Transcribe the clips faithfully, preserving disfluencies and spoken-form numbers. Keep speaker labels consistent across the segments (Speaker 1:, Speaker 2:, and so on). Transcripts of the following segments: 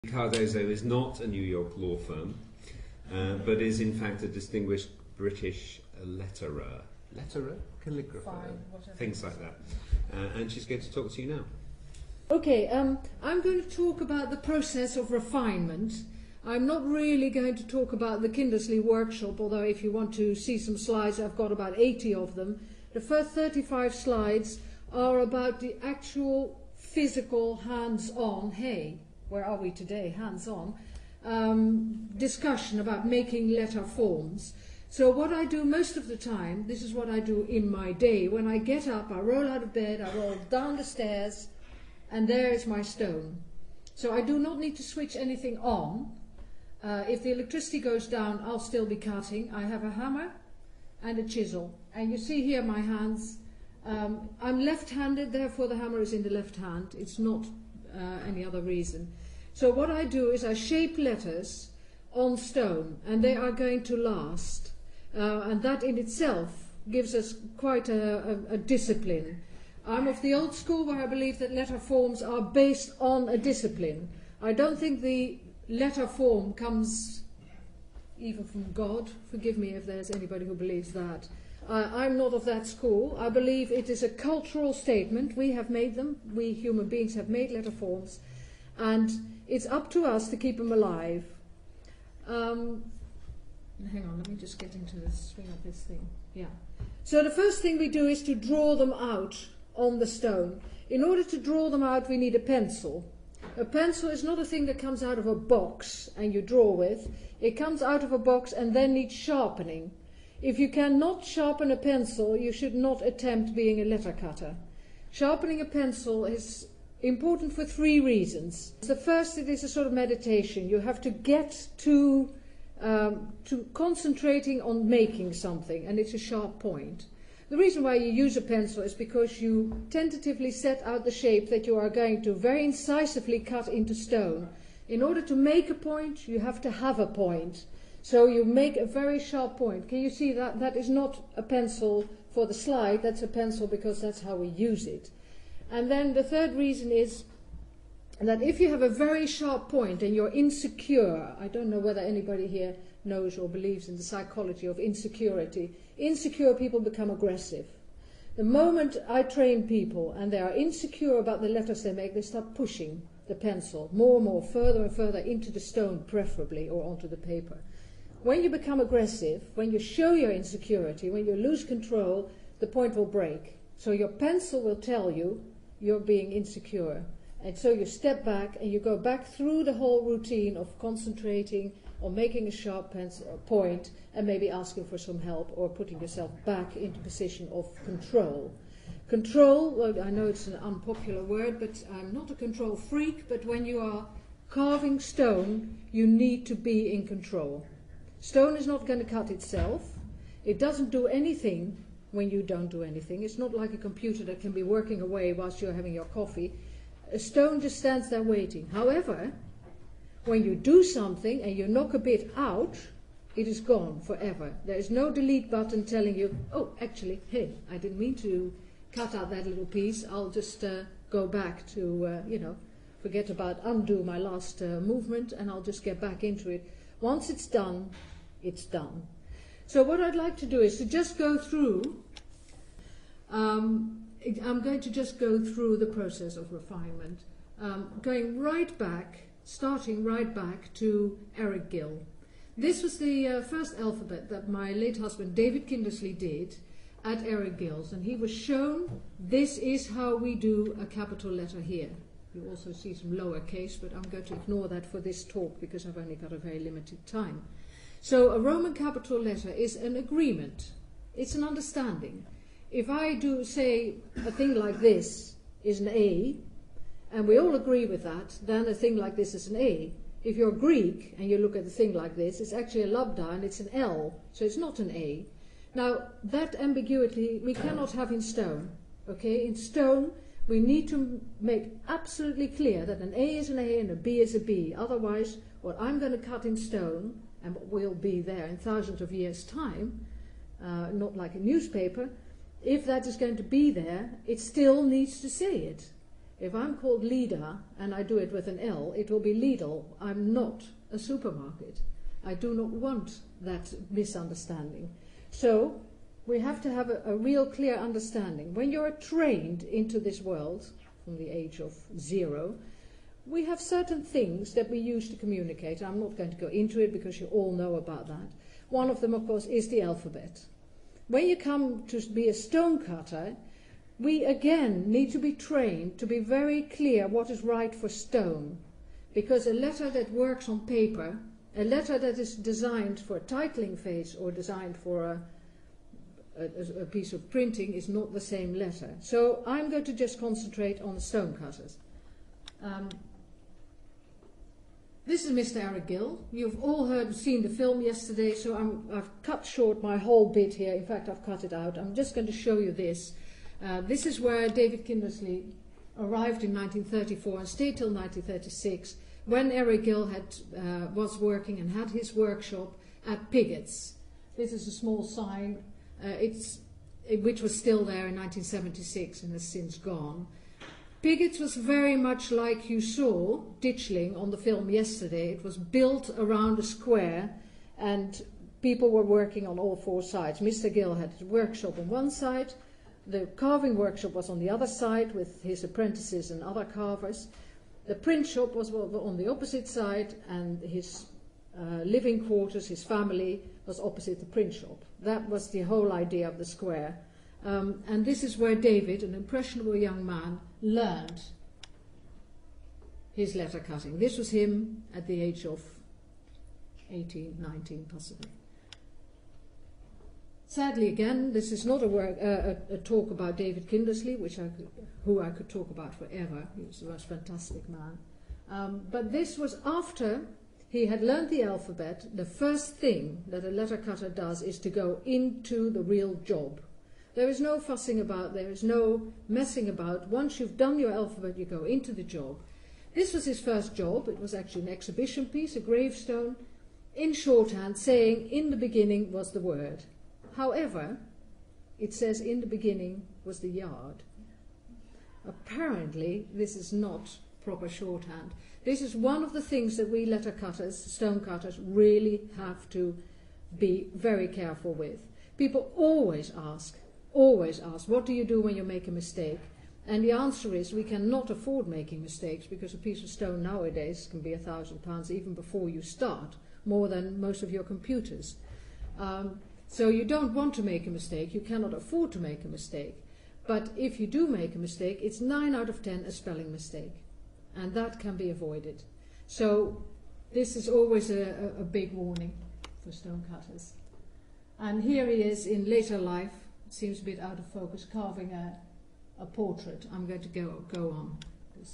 Speaker 1: Cardozo is not a New York law firm, uh, but is in fact a distinguished British letterer, letterer, calligrapher,
Speaker 2: Fine,
Speaker 1: things like that. Uh, and she's going to talk to you now.
Speaker 2: Okay, um, I'm going to talk about the process of refinement. I'm not really going to talk about the Kindersley workshop, although if you want to see some slides, I've got about eighty of them. The first thirty-five slides are about the actual physical hands-on, hey, where are we today, hands-on, um, discussion about making letter forms. So what I do most of the time, this is what I do in my day. When I get up, I roll out of bed, I roll down the stairs, and there is my stone. So I do not need to switch anything on. Uh, if the electricity goes down, I'll still be cutting. I have a hammer and a chisel. And you see here my hands. Um, I'm left-handed, therefore the hammer is in the left hand. It's not uh, any other reason. So what I do is I shape letters on stone, and they are going to last. Uh, and that in itself gives us quite a, a, a discipline. I'm of the old school where I believe that letter forms are based on a discipline. I don't think the letter form comes even from God. Forgive me if there's anybody who believes that. Uh, I'm not of that school. I believe it is a cultural statement. We have made them. We human beings have made letter forms. And it's up to us to keep them alive. Um, hang on, let me just get into the swing of this thing. Yeah. So the first thing we do is to draw them out on the stone. In order to draw them out, we need a pencil. A pencil is not a thing that comes out of a box and you draw with. It comes out of a box and then needs sharpening. If you cannot sharpen a pencil, you should not attempt being a letter cutter. Sharpening a pencil is important for three reasons. The first, it is a sort of meditation. You have to get to, um, to concentrating on making something, and it's a sharp point. The reason why you use a pencil is because you tentatively set out the shape that you are going to very incisively cut into stone. In order to make a point, you have to have a point. So you make a very sharp point. Can you see that? That is not a pencil for the slide, that's a pencil because that's how we use it. And then the third reason is that if you have a very sharp point and you're insecure, I don't know whether anybody here knows or believes in the psychology of insecurity. Insecure people become aggressive. The moment I train people and they are insecure about the letters they make, they start pushing the pencil more and more, further and further into the stone preferably, or onto the paper. When you become aggressive, when you show your insecurity, when you lose control, the point will break. So your pencil will tell you you're being insecure. And so you step back and you go back through the whole routine of concentrating on making a sharp pencil, point and maybe asking for some help or putting yourself back into position of control. Control, well, I know it's an unpopular word, but I'm not a control freak, but when you are carving stone, you need to be in control. Stone is not going to cut itself. It doesn't do anything when you don't do anything. It's not like a computer that can be working away whilst you're having your coffee. A stone just stands there waiting. However, when you do something and you knock a bit out, it is gone forever. There is no delete button telling you, oh, actually, hey, I didn't mean to cut out that little piece. I'll just uh, go back to, uh, you know, forget about undo my last uh, movement and I'll just get back into it. Once it's done, it's done. So what I'd like to do is to just go through, um, I'm going to just go through the process of refinement, um, going right back, starting right back to Eric Gill. This was the uh, first alphabet that my late husband David Kindersley did at Eric Gill's, and he was shown this is how we do a capital letter here. You also see some lowercase, but I'm going to ignore that for this talk because I've only got a very limited time. So a Roman capital letter is an agreement. It's an understanding. If I do say a thing like this is an A, and we all agree with that, then a thing like this is an A. If you're Greek and you look at a thing like this, it's actually a lambda and it's an L, so it's not an A. Now, that ambiguity we cannot have in stone. Okay, in stone, we need to make absolutely clear that an A is an A and a B is a B. Otherwise, what I'm going to cut in stone, and what will be there in thousands of years' time, uh, not like a newspaper, if that is going to be there, it still needs to say it. If I'm called Lida and I do it with an L, it will be Lidl. I'm not a supermarket. I do not want that misunderstanding. So we have to have a, a real clear understanding. When you're trained into this world from the age of zero, we have certain things that we use to communicate. I'm not going to go into it because you all know about that. One of them, of course, is the alphabet. When you come to be a stonecutter, we again need to be trained to be very clear what is right for stone. Because a letter that works on paper, a letter that is designed for a titling phase or designed for a, a, a piece of printing is not the same letter. So I'm going to just concentrate on the stonecutters. Um, This is Mister Eric Gill. You've all heard, seen the film yesterday, so I'm, I've cut short my whole bit here. In fact, I've cut it out. I'm just going to show you this. Uh, this is where David Kindersley arrived in nineteen thirty-four and stayed till nineteen thirty-six, when Eric Gill had, uh, was working and had his workshop at Piggott's. This is a small sign, uh, it's, it, which was still there in nineteen seventy-six and has since gone. Piggott's was very much like you saw Ditchling on the film yesterday. It was built around a square and people were working on all four sides. Mister Gill had his workshop on one side, the carving workshop was on the other side with his apprentices and other carvers. The print shop was on the opposite side and his uh, living quarters, his family, was opposite the print shop. That was the whole idea of the square. Um, and this is where David, an impressionable young man, learned his letter cutting. This was him at the age of eighteen, nineteen possibly. Sadly, again, this is not a, work, uh, a, a talk about David Kindersley, which I could, who I could talk about forever. He was the most fantastic man. Um, but this was after he had learned the alphabet. The first thing that a letter cutter does is to go into the real job. There is no fussing about, there is no messing about. Once you've done your alphabet, you go into the job. This was his first job. It was actually an exhibition piece, a gravestone, in shorthand, saying, in the beginning was the word. However, it says in the beginning was the yard. Apparently, this is not proper shorthand. This is one of the things that we letter cutters, stone cutters, really have to be very careful with. People always ask, always ask, what do you do when you make a mistake? And the answer is we cannot afford making mistakes because a piece of stone nowadays can be a thousand pounds even before you start, more than most of your computers. Um, So you don't want to make a mistake, you cannot afford to make a mistake. But if you do make a mistake, it's nine out of ten a spelling mistake. And that can be avoided. So this is always a, a, a big warning for stone cutters. And here he is in later life, it seems a bit out of focus, carving a, a portrait. I'm going to go, go on. This,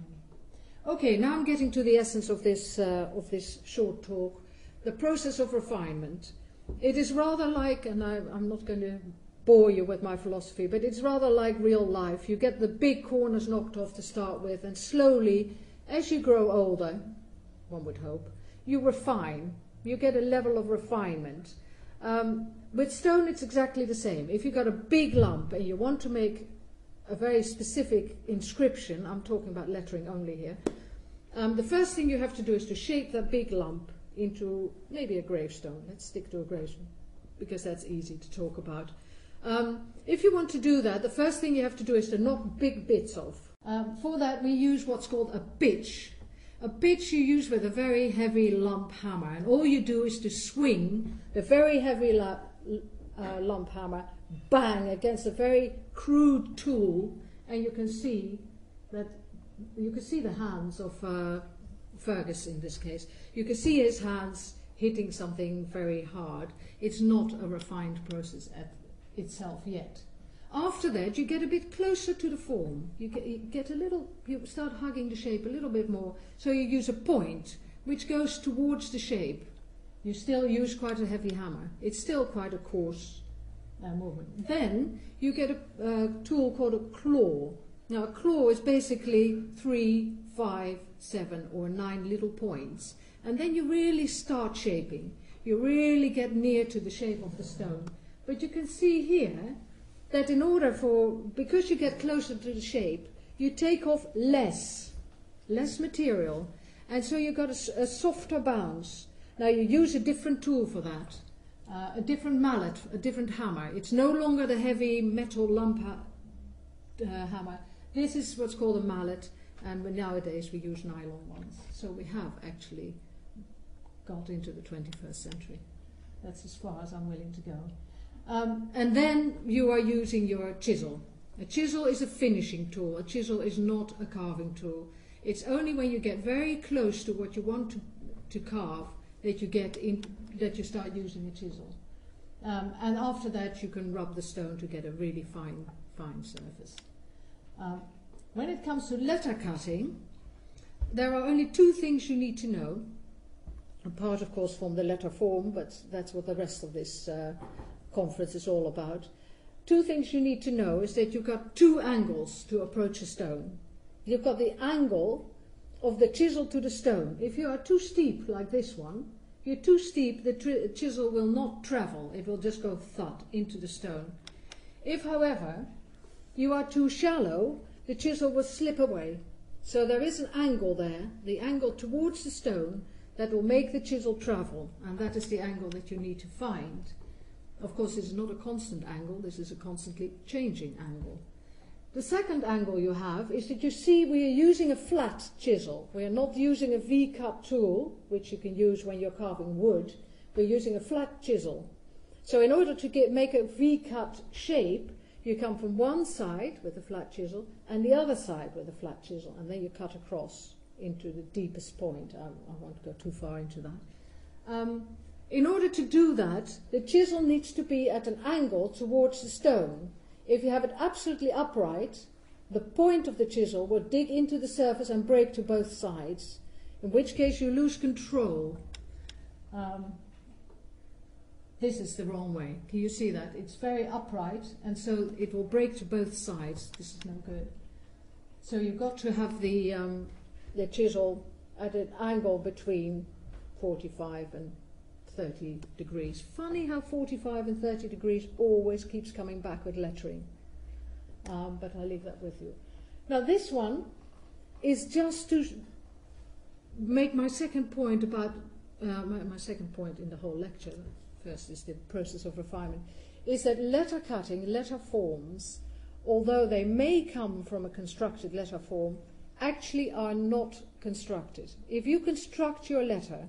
Speaker 2: um. Okay, now I'm getting to the essence of this, uh, of this short talk, the process of refinement. It is rather like, and I, I'm not going to bore you with my philosophy, but it's rather like real life. You get the big corners knocked off to start with, and slowly, as you grow older, one would hope, you refine. You get a level of refinement. Um, with stone, it's exactly the same. If you've got a big lump and you want to make a very specific inscription, I'm talking about lettering only here, um, the first thing you have to do is to shape that big lump into maybe a gravestone. Let's stick to a gravestone because that's easy to talk about. Um, if you want to do that, the first thing you have to do is to knock big bits off. Um, for that we use what's called a pitch. A pitch you use with a very heavy lump hammer, and all you do is to swing the very heavy la uh, lump hammer bang against a very crude tool, and you can see that you can see the hands of uh, Fergus in this case. You can see his hands hitting something very hard. It's not a refined process at itself yet. After that, you get a bit closer to the form. You get, you get a little, you start hugging the shape a little bit more. So you use a point which goes towards the shape. You still use quite a heavy hammer. It's still quite a coarse uh, movement. Then you get a uh, tool called a claw. Now a claw is basically three, five, seven or nine little points, and then you really start shaping. You really get near to the shape of the stone. But you can see here that in order for, because you get closer to the shape, you take off less, less material, and so you've got a, s- a softer bounce. Now you use a different tool for that, uh, a different mallet, a different hammer. It's no longer the heavy metal lump ha- uh, hammer. This is what's called a mallet, and nowadays we use nylon ones. So we have actually got into the twenty-first century. That's as far as I'm willing to go. Um, and then you are using your chisel. A chisel is a finishing tool. A chisel is not a carving tool. It's only when you get very close to what you want to, to carve that you get in, that you start using a chisel. Um, and after that you can rub the stone to get a really fine, fine surface. Um, when it comes to letter cutting, there are only two things you need to know. Apart, of course, from the letter form, but that's what the rest of this uh, conference is all about. Two things you need to know is that you've got two angles to approach a stone. You've got the angle of the chisel to the stone. If you are too steep, like this one, if you're too steep, the tri- chisel will not travel. It will just go thud into the stone. If, however, you are too shallow, the chisel will slip away. So there is an angle there, the angle towards the stone, that will make the chisel travel, and that is the angle that you need to find. Of course, this is not a constant angle, this is a constantly changing angle. The second angle you have is that you see we are using a flat chisel. We are not using a V-cut tool, which you can use when you're carving wood. We're using a flat chisel. So in order to get, make a V-cut shape, you come from one side with a flat chisel and the other side with a flat chisel, and then you cut across into the deepest point. I, I won't go too far into that. Um, in order to do that, the chisel needs to be at an angle towards the stone. If you have it absolutely upright, the point of the chisel will dig into the surface and break to both sides, in which case you lose control. Um, this is the wrong way. Can you see that? It's very upright, and so it will break to both sides. This is no good. So you've got to have the um, the chisel at an angle between forty-five and thirty degrees. Funny how forty-five and thirty degrees always keeps coming back with lettering. Um, but I'll leave that with you. Now this one is just to make my second point about, uh, my, my second point in the whole lecture, first is the process of refinement, is that letter cutting, letter forms, although they may come from a constructed letter form, actually are not constructed. If you construct your letter,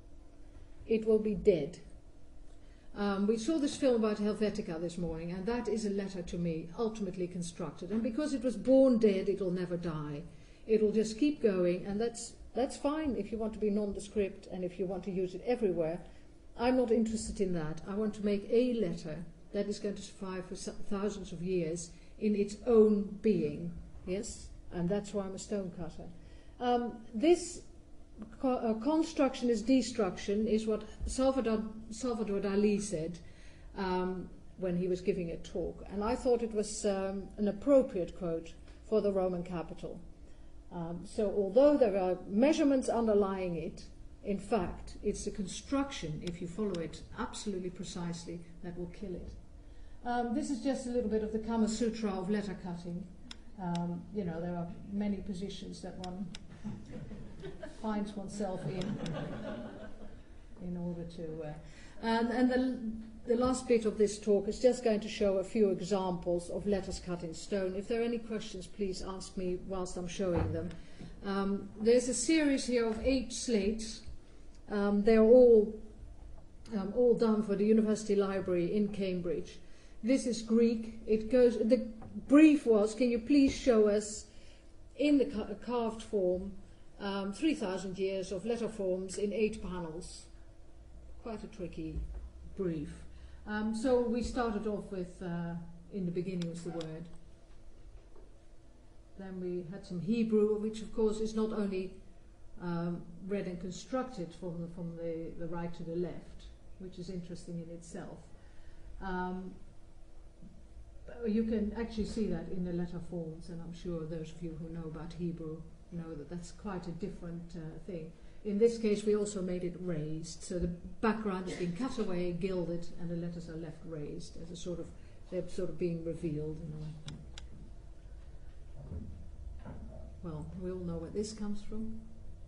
Speaker 2: it will be dead. Um, we saw this film about Helvetica this morning, and that is a letter to me, ultimately constructed. And because it was born dead, it will never die. It will just keep going, and that's that's fine if you want to be nondescript and if you want to use it everywhere. I'm not interested in that. I want to make a letter that is going to survive for thousands of years in its own being. Yes? And that's why I'm a stone cutter. Um, this co- uh, construction is destruction is what Salvador, Salvador Dali said um, when he was giving a talk. And I thought it was um, an appropriate quote for the Roman capital. Um, so although there are measurements underlying it, in fact, it's the construction, if you follow it absolutely precisely, that will kill it. Um, this is just a little bit of the Kama Sutra of letter cutting. Um, you know, there are many positions that one finds oneself in in order to... Uh, and and the, the last bit of this talk is just going to show a few examples of letters cut in stone. If there are any questions, please ask me whilst I'm showing them. Um, there's a series here of eight slates. Um, they're all, um, all done for the University Library in Cambridge. This is Greek. It goes... The brief was, can you please show us in the ca- carved form um, three thousand years of letter forms in eight panels. Quite a tricky brief. Um, so we started off with, uh, in the beginning was the word. Then we had some Hebrew, which of course is not only um, read and constructed from the, from the, the right to the left, which is interesting in itself. Um, You can actually see that in the letter forms, and I'm sure those of you who know about Hebrew know that that's quite a different uh, thing. In this case, we also made it raised, so the background has been cut away, gilded, and the letters are left raised as a sort of, they're sort of being revealed in a way. well, we all know where this comes from.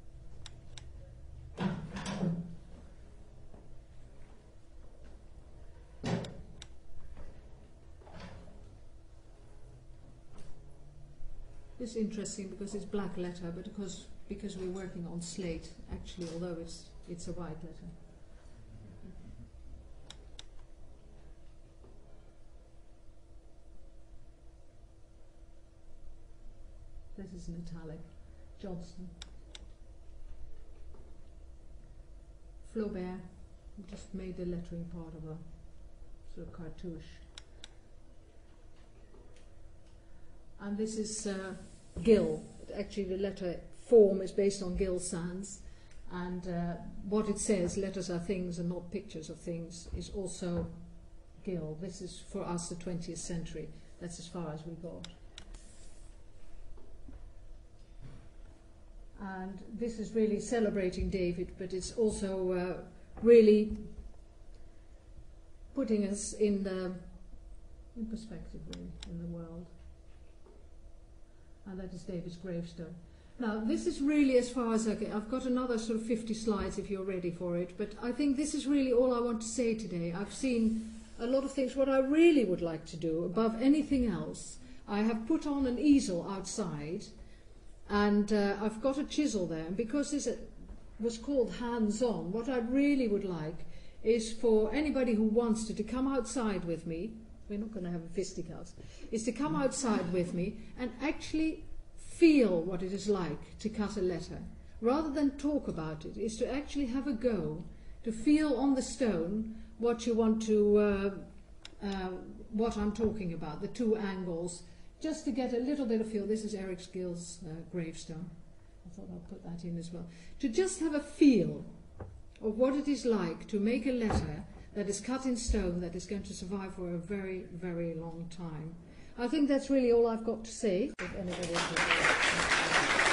Speaker 2: This is interesting because it's black letter, but because because we're working on slate, actually, although it's it's a white letter. This is an italic. Johnston. Flaubert just made the lettering part of a sort of cartouche. And this is uh, Gill. Actually, the letter form is based on Gill Sans, and uh, what it says, letters are things and not pictures of things, is also Gill. This is for us the twentieth century. That's as far as we got. And this is really celebrating David, but it's also uh, really putting us in the in perspective, really, in the world. And that is David's gravestone. Now, this is really as far as I get. I've got another sort of fifty slides if you're ready for it, but I think this is really all I want to say today. I've seen a lot of things. What I really would like to do, above anything else, I have put on an easel outside, and uh, I've got a chisel there. And because this was called hands-on, what I really would like is for anybody who wants to, to come outside with me. We're not going to have a fisticuffs, is to come outside with me and actually feel what it is like to cut a letter. Rather than talk about it, is to actually have a go, to feel on the stone what you want to, uh, uh, what I'm talking about, the two angles, just to get a little bit of feel. This is Eric Gill's uh, gravestone. I thought I'd put that in as well. To just have a feel of what it is like to make a letter that is cut in stone, that is going to survive for a very, very long time. I think that's really all I've got to say. If anybody else